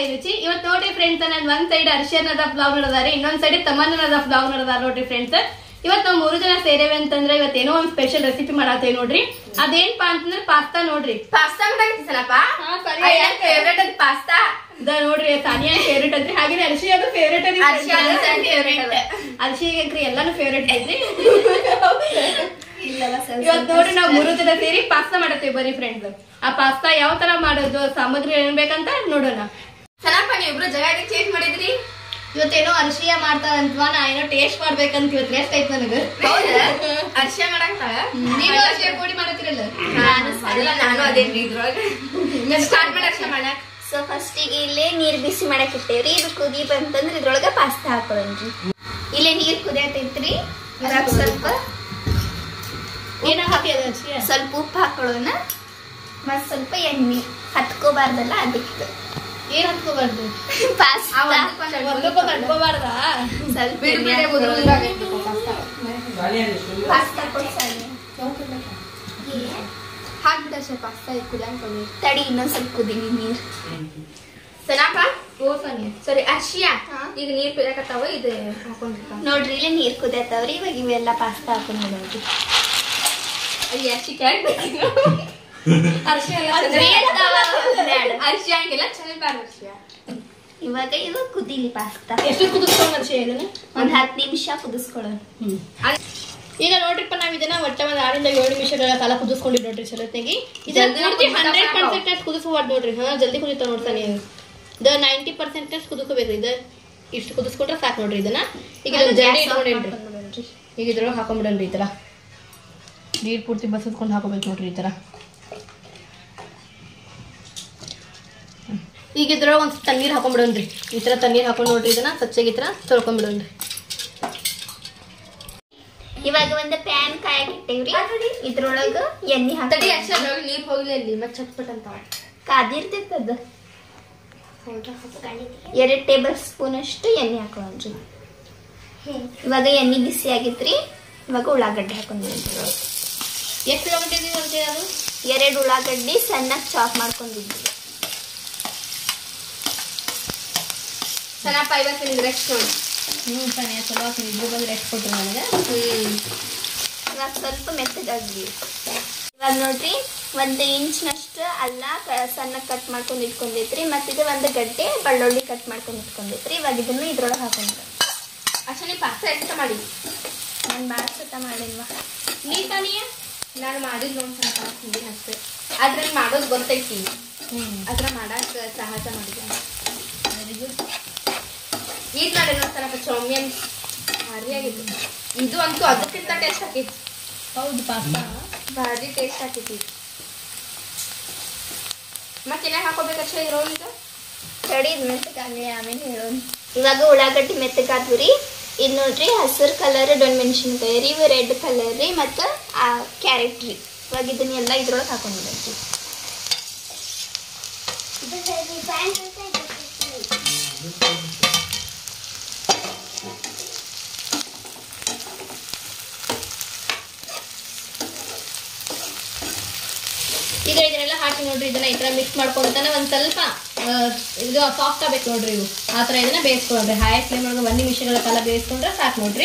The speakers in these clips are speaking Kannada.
ಕೈ ರುಚಿ. ಇವತ್ತು ನೋಡ್ರಿ ಫ್ರೆಂಡ್ಸ್, ನನ್ ಒಂದ್ ಸೈಡ್ ಅರ್ಷಿಯನದ ಬ್ಲಾಗ್ ನಡೆದಾರೆ, ಇನ್ನೊಂದ್ ಸೈಡ್ ತಮ್ಮನ್ನದ ಬ್ಲಾಗ್ ನಡೆದಾರ ನೋಡ್ರಿ ಫ್ರೆಂಡ್ಸ್. ಇವತ್ ನಾವ್ 3 ಜನ ಸೇರೇವೆ ಅಂತಂದ್ರೆ ಇವತ್ತೇನೋ ಒಂದ್ ಸ್ಪೆಷಲ್ ರೆಸಿಪಿ ಮಾಡತ್ತೇವೆ ನೋಡ್ರಿ. ಅದೇನ್ಪಾ ಅಂತಂದ್ರೆ ಪಾಸ್ತಾ ನೋಡ್ರಿ. ಪಾಸ್ತಾ ಮಾಡಾಕತ್ತೀಸನಪ್ಪ? ಫೇವ್ರೇಟ್ ಅದು ಪಾಸ್ತಾ. ನೋಡ್ರಿ ಸಾನಿಯಾ ಫೇವ್ರೇಟ್ ಐತ್ರಿ, ಹಾಗೆ ಅರ್ಷಿ ಅದು ಫೇವ್ರೇಟ್ ಐತಿ. ಅರ್ಷಿಗೆ ಎಲ್ಲಾನು ಫೇವ್ರೇಟ್ ಐತ್ರಿ. ಇವತ್ ನೋಡ್ರಿ ನಾವ್ 3 ಜನ ಸೇರಿ ಪಾಸ್ತಾ ಮಾಡತ್ತೇವೆ ಬರೀ ಫ್ರೆಂಡ್ಸ್. ಆ ಪಾಸ್ತಾ ಯಾವ ತರ ಮಾಡೋದು, ಸಾಮಗ್ರಿ ಏನ್ ಬೇಕಂತ ನೋಡೋಣ. ಸನಪ್ಪ ನೀವಿಬ್ರು ಜಗ ಚೇಂಜ್ ಮಾಡಿದ್ರಿ. ಇವತ್ತೇನೋ ಅರ್ಶಿಯ ಮಾಡ್ತಾರಂತವಾ, ನಾ ಏನೋ ಟೇಸ್ಟ್ ಮಾಡ್ಬೇಕಂತ ಇವತ್ತು ರೆಸ್ಟ್ ಐತ್ ನನಗ. ಅರ್ಶಿಯ ಮಾಡಾಕ ನೀವು ಅರ್ಶಿಯ ಪುಡಿ ಮಾಡತ್ತಿರಲ್ಲ? ನಾನು ಅದೇನ್ರಿ ಇದ್ರೊಳಗ ಸ್ಟಾರ್ಟ್ ಮಾಡಿ ಅರ್ಶಿಯ ಮಾಡಾಕ. ಸೊ ಫಸ್ಟಿಗೆ ಇಲ್ಲೇ ನೀರ್ ಬಿಸಿ ಮಾಡಕ್ ಇಟ್ಟೇವ್ರಿ. ಇದು ಕುದಿ ಬಂತಂದ್ರ ಇದ್ರೊಳಗ ಪಾಸ್ತಾ ಹಾಕೊಳ್ಳೋಣ್ರಿ. ಇಲ್ಲೇ ನೀರ್ ಕುದಿಯತೈತ್ರಿ. ಇದ್ರಾಗ ಸ್ವಲ್ಪ ಏನ ಹಾಕಿ ಅದ ಅರ್ಶಿಯ? ಸ್ವಲ್ಪ ಉಪ್ಪು ಹಾಕೊಳ್ಳೋಣ, ಮತ್ ಸ್ವಲ್ಪ ಎಣ್ಣೆ. ಹತ್ಕೋಬಾರ್ದಲ್ಲ ಅದಕ್ಕೆ. ಏನ್ ಹತ್ಕೋಬಾರ್ದು? ಪಾಸ್ತಾ ಒಂದಕ್ಕೊಂದು ಹತ್ಕೋಬಾರ್ದ? ಸ್ವಲ್ಪ ಪಾಸ್ತಾ ಕೊಡ್ಸಾನೆ ಹಾಕ್ಬಿಡ ಪಾಸ್ತಾ ಕುದಿಯಂಗ್ ತಡಿ, ಇನ್ನೊಂದ್ ಸ್ವಲ್ಪ ಕುದಿನಿ ನೀರ್. ಸನಪ್ಪ ಸಾನಿಯಾ ಸಾರಿ ಅರ್ಶಿಯ, ಈಗ ನೀರ್ ಕುದಿಯಕತ್ತಾವ, ಇದು ಹಾಕೊಂಡ್ರಿ ನೋಡ್ರಿ ಇಲ್ಲೇ ನೀರ್ ಕುದಿಯತ್ತವ್ರಿ. ಇವಾಗ ಇವೆಲ್ಲ ಪಾಸ್ತಾ ಹಾಕೊಂಡ್ ನೋಡ್ರಿ. ಅರ್ಶಿ ಕೇಳ್ಬೇಕು. ಅರ್ಶಿಯ ಹಂಗೆಲ್ಲ ಚೆನ್ನಾಗಿ ಅರ್ಶಿಯ. ಇವಾಗ ಇದು ಕುದಿಲಿ ಪಾಸ್ತಾ. ಎಷ್ಟು ಕುದಿಸ್ಕೊಂಡ್ ಅರ್ಶಿಯ ಇದನ್ನ? ಒಂದ್ 10 ನಿಮಿಷ ಕುದಿಸ್ಕೊಳ್ಳೋಣ. ಈಗ ನೋಡ್ರಿಪ್ಪ, ನಾವ್ ಇದನ್ನ ಒಟ್ಟ ಒಂದ್ 6 ರಿಂದ 7 ನಿಮಿಷಗಳ ಕಾಲ ಕುದಿಸ್ಕೊಂಡಿದ್ ನೋಡ್ರಿ. ಚಲೋತ್ನಾಗಿ ಇದನ್ನ 100% ಅಷ್ಟು ಕುದಿಸ್ಬಾರ್ದು ನೋಡ್ರಿ. ಜಲ್ದಿ ಕುದಿತಾವ ನೋಡ್ತಾನೆ. ಇದು 90% ಅಷ್ಟು ಕುದಿಸ್ಕೋಬೇಕ್ರಿ. ಇದು ಇಷ್ಟು ಕುದಿಸ್ಕೊಂಡ್ರೆ ಸಾಕು ನೋಡ್ರಿ. ಇದನ್ನ ಈಗ ಜಲ್ದಿ ಇಟ್ಕೊಂಡೇನ್ರಿ. ಈಗ ಇದ್ರೊಳಗೆ ಹಾಕೊಂಡ್ಬಿಡನ್ರಿ. ಈ ತರ ನೀರ್ ಪೂರ್ತಿ ಬಸದ್ಕೊಂಡು ಹಾಕೋಬೇಕು ನೋಡ್ರಿ. ಈ ತರ ಈಗ ಇದ್ರೊಳಗೆ ಒಂದ್ ತಣ್ಣೀರ್ ಹಾಕೊಂಡ್ಬಿಡೋಣ್ರಿ. ಈ ತರ ತಣ್ಣೀರ್ ಹಾಕೊಂಡ್ ನೋಡ್ರಿ. ಇದನ್ನ ಸ್ವಚ್ಛಾಗಿ ಈ ತರ ತೊಳ್ಕೊಂಡ್ಬಿಡೋಣ್ರಿ. ಇವಾಗ ಒಂದು ಪ್ಯಾನ್ ಕಾಯಕ್ಕಿಟ್ಟೇವ್ರಿ. ಇದ್ರೊಳಗ ಎಣ್ಣೆ ತಡಿ ಹಾಕಿ ಅರ್ಶಿಯ ನೀರ್ ಹೋಗ್ಲಿ ಅಲ್ಲಿ ಮತ್ತೆ ಚಟ್ಪಟ್ ಅಂತ ಕಾದಿರ್ತದ. 2 ಟೇಬಲ್ ಸ್ಪೂನ್ ಅಷ್ಟು ಎಣ್ಣೆ ಹಾಕೊಳ್ಳೋಣ್ರಿ. ಇವಾಗ ಎಣ್ಣೆ ಬಿಸಿ ಆಗೈತ್ರಿ. ಇವಾಗ ಉಳ್ಳಾಗಡ್ಡಿ ಹಾಕೊಂಡ್ರಿ. ಎಷ್ಟು ಉಳ್ಳಾಗಡ್ಡಿ ಅದು? 2 ಉಳ್ಳಾಗಡ್ಡಿ ಸಣ್ಣಗೆ ಚಾಪ್ ಮಾಡ್ಕೊಂಡಿದ್ವಿ. ಸನಪ್ಪ ಇವತ್ತು ನಿಮ್ಗೆ ರೆಸ್ಟ್ ನೋಡಿ. ತಾನೇ ಚಲೋ ಇಬ್ರು ಬಂದು ರೆಸ್ಟ್ ಕೊಟ್ರು ನನಗೆ. ಇವಾಗ ಸ್ವಲ್ಪ ಮೆತ್ತಗಾಗ್ಲಿ. ಇವಾಗ ನೋಡ್ರಿ 1 ಇಂಚ್ನಷ್ಟು ಅಲ್ಲ ಸಣ್ಣ ಕಟ್ ಮಾಡ್ಕೊಂಡು ಇಟ್ಕೊಂಡೈತ್ರಿ. ಮತ್ತಿದು 1 ಗಡ್ಡೆ ಬೆಳ್ಳುಳ್ಳಿ ಕಟ್ ಮಾಡ್ಕೊಂಡು ಇಟ್ಕೊಂಡೈತ್ರಿ. ಇವಾಗ ಇದನ್ನು ಇದ್ರೊಳಗೆ ಹಾಕೊಂಡ್ರೆ ಅಷ್ಟೇ ಪಾಸ್ತಾ ಎಷ್ಟು ಮಾಡಿ. ನಾನು ಭಾಳ ಸತ ಮಾಡಿಲ್ವಾ? ನೀ ತಾನಿಯ ನಾನು ಮಾಡಿದ್ ನೋಡಿ ಸ್ವಲ್ಪ ಹಿಂದಿನ ಅಷ್ಟೇ. ಆದ್ರೆ ಮಾಡೋದು ಗೊತ್ತೈತಿ. ಅದ್ರ ಮಾಡಕ್ ಸಹಜ ಮಾಡಿದೆ. ಈಗ ಮಾಡಿ ನೋಡಿ ಸ್ವಲ್ಪ ಚೌಮಿಯನ್ ಭಾರಿ ಆಗಿತ್ತು. ಇದು ಅಂತೂ ಅದಕ್ಕಿಂತ ಟೇಸ್ಟ್ ಹಾಕೈತಿ. ಹೌದು, ಪಾಸ್ತಾ ಭಾರಿ ಟೇಸ್ಟ್ ಹಾಕೈತಿ. ಮತ್ತೇನ ಹಾಕೋಬೇಕಷ್ಟೇ ಇದ್ರೊಳಗೆ? ತಡಿ ಮೆತ್ತಗಾಗಲಿ ಆಮೇಲೆ ಹೇಳೋಣ. ಇವಾಗ ಉಳ್ಳಾಗಡ್ಡಿ ಮೆತ್ತಗಾದ್ವಿ ರೀ. ಇದು ನೋಡ್ರಿ ಹಸಿರು ಕಲರ್ ಮೆಣಸಿನ್ಕಾಯಿ ರೀ, ಇವು ರೆಡ್ ಕಲರ್ ರೀ, ಮತ್ತು ಕ್ಯಾರೆಟ್ ರೀ. ಇವಾಗ ಇದನ್ನೆಲ್ಲ ಇದ್ರೊಳಗೆ ಹಾಕೊಂಡಿದ್ರಿ. ಈಗ ಇದನ್ನೆಲ್ಲ ಹಾಕಿ ನೋಡ್ರಿ. ಇದನ್ನ ಈ ತರ ಮಿಕ್ಸ್ ಮಾಡ್ಕೊಂತಾನೆ ಒಂದ್ ಸ್ವಲ್ಪ ಇದು ಸಾಫ್ಟ್ ಆಗ್ಬೇಕು ನೋಡ್ರಿ. ಇವು ಆ ತರ ಇದನ್ನ ಬೇಯಿಸ್ಕೊಂಡ್ರಿ. ಹೈ ಫ್ಲೇಮ್ ಒಳಗೆ 1 ನಿಮಿಷಗಳ ಕಾಲ ಬೇಯಿಸ್ಕೊಂಡ್ರೆ ಸಾಕು ನೋಡ್ರಿ.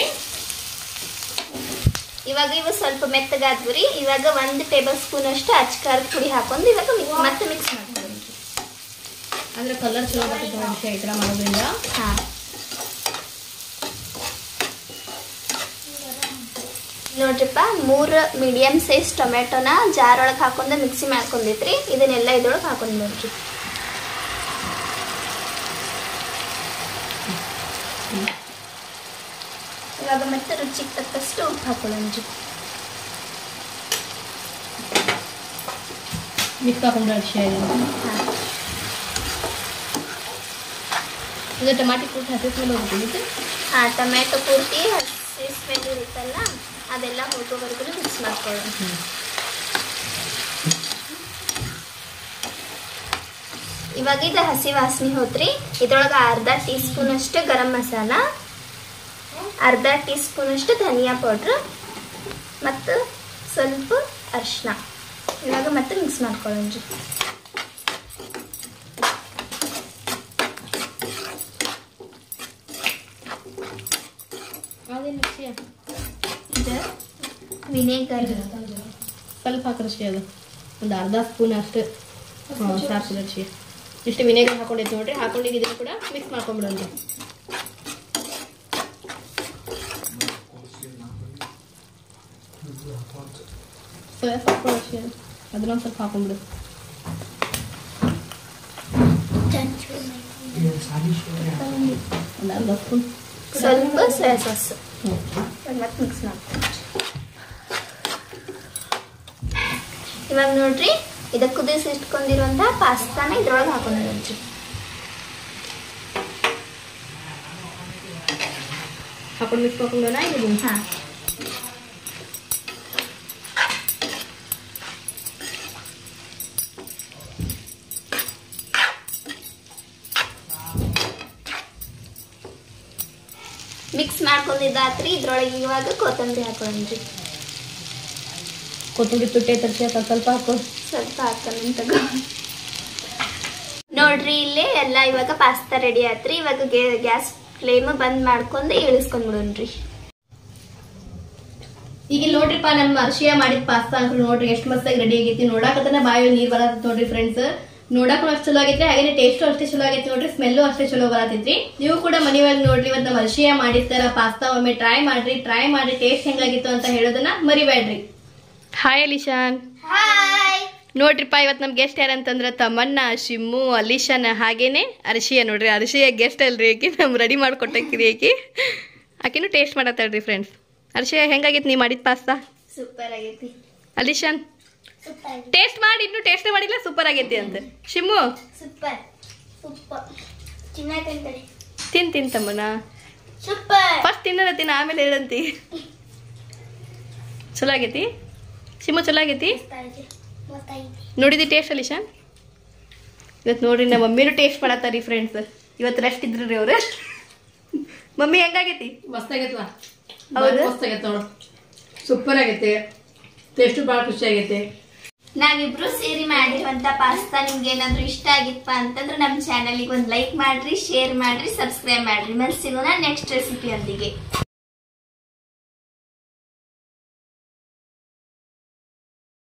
ಇವಾಗ ಇವು ಸ್ವಲ್ಪ ಮೆತ್ತಗಾದ್ವಿ ರೀ. ಇವಾಗ 1 ಟೇಬಲ್ ಸ್ಪೂನ್ ಅಷ್ಟು ಅಚ್ಕಾರದ ಪುಡಿ ಹಾಕೊಂಡು ಇವಾಗ ಮತ್ತೆ ಮಿಕ್ಸ್ ಮಾಡ್ಕೊಳ್ಳಿ. ಅಂದ್ರೆ ಕಲರ್ ಚಲೋ ಬರ್ತೈತೆ ನೋಡ್ರಿ ಈ ತರ ಮಾಡೋದ್ರಿಂದ. ಹಾಂ ನೋಡ್ರಿಪ್ಪ, 3 ಮೀಡಿಯಂ ಸೈಜ್ ಟೊಮೆಟೊನ ಜಾರ್ ಒಳಗೆ ಹಾಕೊಂಡು ಮಿಕ್ಸಿ ಮಾಡ್ಕೊಂಡಿದ್ರಿ. ಇದನ್ನೆಲ್ಲ ಇದ್ರೊಳಗೆ ಹಾಕೊಂಡು ನೋಡ್ರಿ. ಇವಾಗ ಮತ್ತೆ ರುಚಿಗೆ ತಕ್ಕಷ್ಟು ಉಪ್ಪು ಹಾಕೊಳ್ಳೋಣ್ರಿ. ಮಿಕ್ಸ್ ಹಾಕೊಂಡ್ರೆ ಅರ್ಶಿಯ ಇದು ಟಮಾಟಿ ಪೂರ್ತಿ ಹಸಿ ಸ್ಮೆಲ್ ಹೋಗ್ಬಿಟ್ಟು. ಹಾಂ, ಟೊಮೆಟೊ ಪೂರ್ತಿ ಹಸಿ ಸ್ಮೆಲ್ ಇರುತ್ತಲ್ಲ ಅದೆಲ್ಲ ಹೋಗೋವರೆಗೂ ಮಿಕ್ಸ್ ಮಾಡ್ಕೊಳ್ಳೋಣ. ಇವಾಗ ಇದು ಹಸಿ ವಾಸನೆ ಹೋದ್ರಿ. ಇದ್ರೊಳಗೆ 1/2 ಟೀ ಸ್ಪೂನ್ ಅಷ್ಟು ಗರಂ ಮಸಾಲ, 1/2 ಟೀ ಸ್ಪೂನ್ ಅಷ್ಟು ಧನಿಯಾ ಪೌಡ್ರ್ ಮತ್ತು ಸ್ವಲ್ಪ ಅರಿಶಿನ. ಇವಾಗ ಮತ್ತೆ ಮಿಕ್ಸ್ ಮಾಡ್ಕೊಳ್ಳೋಣ್ರಿ. ವಿನೇಗರ್ ಸ್ವಲ್ಪ ಹಾಕ್ರಷ್ಟೇ ಅದು ಒಂದು ಅರ್ಧ ಸ್ಪೂನ್ ಅಷ್ಟು ಸಾಕು ರಕ್ಷಿ ಇಷ್ಟು ವಿನೇಗರ್ ಹಾಕೊಂಡಿದ್ದು ನೋಡ್ರಿ. ಹಾಕೊಂಡಿದ್ದು ಇದನ್ನು ಕೂಡ ಮಿಕ್ಸ್ ಮಾಡ್ಕೊಂಡ್ಬಿಡೋಣ. ಸೋಯಾ ಸಾಸ್ ರಕ್ಷಿ ಅದನ್ನೊಂದು ಸ್ವಲ್ಪ ಹಾಕೊಂಡ್ಬಿಡು. ಒಂದು ಅರ್ಧ ಸ್ಪೂನ್ ಸ್ವಲ್ಪ ಸೋಯಾ ಸಾಸ್ ಮತ್ತೆ ಮಿಕ್ಸ್ ಮಾಡ್ತೀನಿ. ಇವಾಗ ನೋಡ್ರಿ ಇದಕ್ಕೆ ಕುದಿಸಿ ಇಟ್ಕೊಂಡಿರುವಂತ ಪಾಸ್ತಾನ ಇದ್ರೊಳಗೆ ಹಾಕೊಂಡಿರೋದ್ರಿ. ಹಾಕೊಂಡು ಮಿಕ್ಸ್ ಮಾಡ್ಕೊಂಡೋಣ. ಇದು ಹಾಂ ಮಿಕ್ಸ್ ಮಾಡ್ಕೊಂಡಿದ್ದಾತ್ರಿ. ಇದ್ರೊಳಗೆ ಇವಾಗ ಕೊತ್ತಂಬರಿ ಹಾಕೊಂಡ್ರಿ. ಕೊತ್ತಂಬರಿ ತುಟ್ಟಿ ತರಿಸಿ ಸ್ವಲ್ಪ ಹಾಕೋ. ಸ್ವಲ್ಪ ಹಾಕೊಂಡ್ ತಗೋ ನೋಡ್ರಿ. ಇಲ್ಲೇ ಎಲ್ಲ ಇವಾಗ ಪಾಸ್ತಾ ರೆಡಿ ಆತ್ರಿ. ಇವಾಗ ಗ್ಯಾಸ್ ಫ್ಲೇಮ್ ಬಂದ್ ಮಾಡ್ಕೊಂಡು ಇಳಿಸ್ಕೊಂಡ್ಬಿಡೋಣ್ರಿ. ಈಗ ನೋಡ್ರಿಪ್ಪ ನಮ್ಮ ಅರ್ಶಿಯ ಮಾಡಿದ ಪಾಸ್ತಾ ಅಂಕಲ್ ನೋಡ್ರಿ ಎಷ್ಟು ಮಸ್ತಾಗಿ ರೆಡಿ ಆಗೈತಿ. ನೋಡಾಕತನ ಬಾಯಲ್ಲಿ ನೀರ್ ಬರತ್ತ ನೋಡ್ರಿ ಫ್ರೆಂಡ್ಸ್. ನೋಡಕ್ಕೂ ಅಷ್ಟು ಚಲೋ ಆಗೈತ್ರಿ, ಹಾಗೆ ಟೇಸ್ಟು ಅಷ್ಟೇ ಚಲೋ ಆಗೈತಿ ನೋಡ್ರಿ. ಸ್ಮೆಲ್ಲು ಅಷ್ಟೇ ಚಲೋ ಬರತೈತ್ರಿ. ನೀವು ಕೂಡ ಮನೆಯೊಳಗೆ ನೋಡ್ರಿ ಇವತ್ತು ನಮ್ಮ ಅರ್ಶಿಯ ಮಾಡಿರ್ತಾರ ಪಾಸ್ತಾ ಒಮ್ಮೆ ಟ್ರೈ ಮಾಡಿ ಟೇಸ್ಟ್ ಹೆಂಗಾಗಿತ್ತು ಅಂತ ಹೇಳೋದನ್ನ ಮರಿಬೇಡ್ರಿ. ಹಾಯ್ ಅಲಿಶಾನ್. ಹಾಯ್ ನೋಡ್ರಿಪ್ಪ ಇವತ್ತು ನಮ್ ಗೆಸ್ಟ್ ಯಾರಂತಂದ್ರ ತಮನ್ನ, ಶಿಮ್ಮು, ಅಲಿಶಾನ್ ಹಾಗೇನೆ ಅರ್ಶಿಯ ನೋಡ್ರಿ. ಅರ್ಶಿಯ ಗೆಸ್ಟ್ ಅಲ್ರಿ ಆಕಿ, ನಮ್ ರೆಡಿ ಮಾಡ್ಕೊಟ್ಟಕ್ರಿ ಆಕಿನೂ ಟೇಸ್ಟ್ ಮಾಡತ್ತಾಳ್ರಿ ಫ್ರೆಂಡ್ಸ್. ಅರ್ಶಿಯ ಹೆಂಗಾಗಿತ್ತು ನೀ ಮಾಡಿದ ಪಾಸ್ತಾ? ಸೂಪರ್ ಆಗೈತಿ. ಅಲಿಶಾನ್ ಟೇಸ್ಟ್ ಮಾಡಿ, ಇನ್ನು ಟೇಸ್ಟ್ ಮಾಡಿಲ್ಲ ಸೂಪರ್ ಆಗೈತಿ ಅಂತ. ಶಿಮ್ಮು ಸೂಪರ್ ಸೂಪರ್ ತಿನ್ನಕಂತರಿ ತಿನ್ ತಮ್ಮನ ಸೂಪರ್. ಫಸ್ಟ್ ತಿನ್ನ ಆಮೇಲೆ ಹೇಳಂತಿ. ಚಲೋ ಆಗೈತಿ ಶಿಮ್ಮು, ಚಲೋ ಆಗೈತಿ. ನೋಡಿದಿ ಟೇಸ್ಟ್ ಅಲಿಶಾನ್? ಇವತ್ತು ನೋಡ್ರಿ ನಮ್ಮ ಮಮ್ಮಿನೂ ಟೇಸ್ಟ್ ಮಾಡತ್ತಾರಿ ಫ್ರೆಂಡ್ಸ್. ಇವತ್ತು ರೆಸ್ಟ್ ಇದ್ರಿ ಅವ್ರು. ಮಮ್ಮಿ ಹೆಂಗಾಗೈತಿ? ಮಸ್ತಾಗೈತವ. ಹೌದು ಮಸ್ತಾಗೈತೆ ನೋಡು, ಸೂಪರ್ ಆಗೈತೆ. ಟೇಸ್ಟು ಭಾಳ ಖುಷಿ ಆಗೈತೆ. ನಾವಿಬ್ರು ಸೇರಿ ಮಾಡಿರುವಂತ ಪಾಸ್ತಾ ನಿಮ್ಗೆ ಏನಾದ್ರು ಇಷ್ಟ ಆಗಿತ್ತಪ್ಪ ಅಂತಂದ್ರೆ ನಮ್ಮ ಚಾನಲ್ಗೆ ಒಂದು ಲೈಕ್ ಮಾಡ್ರಿ, ಶೇರ್ ಮಾಡ್ರಿ, ಸಬ್ಸ್ಕ್ರೈಬ್ ಮಾಡ್ರಿ. ಮತ್ತೆ ಸಿಗೋಣ ನೆಕ್ಸ್ಟ್ ರೆಸಿಪಿ ಒಂದಿಗೆ.